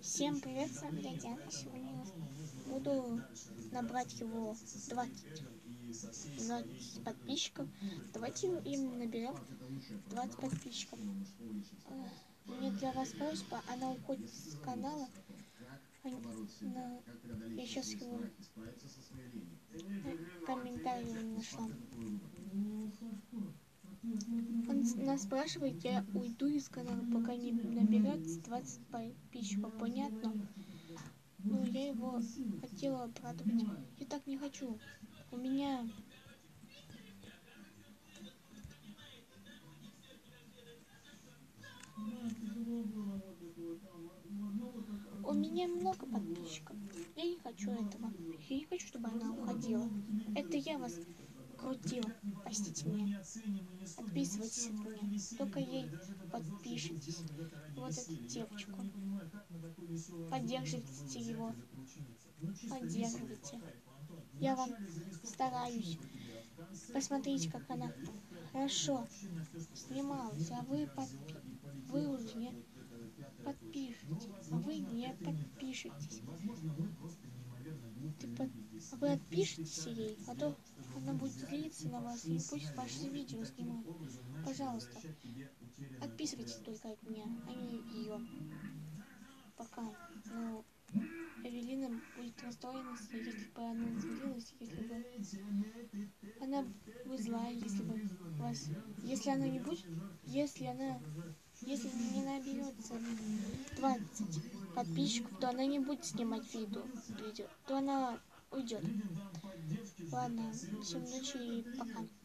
Всем привет, с вами Дядя. Сегодня буду набрать его 20 подписчиков. Давайте им наберем 20 подписчиков. У меня для вас просьба, она уходит с канала. Я сейчас его комментарий нашла. Он нас спрашивает, я уйду из канала, пока не наберется 20 подписчиков. Понятно? Ну, я его хотела обрадовать. Я так не хочу. У меня... У меня много подписчиков. Я не хочу этого. Я не хочу, чтобы она уходила. Это я вас крутила. Простите меня. Отписывайтесь от меня. Только ей подпишитесь. Вот эту девочку. Поддерживайте его. Поддерживайте. Я вам стараюсь. Посмотрите, как она хорошо снималась, а вы уже не подпишитесь, а вы не подпишитесь. Вы отпишитесь ей, а то она будет злиться на вас и пусть ваши видео снимают. Пожалуйста, отписывайтесь только от меня, а не ее. Пока. Но Эвелина будет расстроена, если бы она злилась, если бы она бы злая, если бы вас... Если она не будет... Если не наберется 20 подписчиков, то она не будет снимать видео, то она уйдет. Ладно, всем ночи и пока.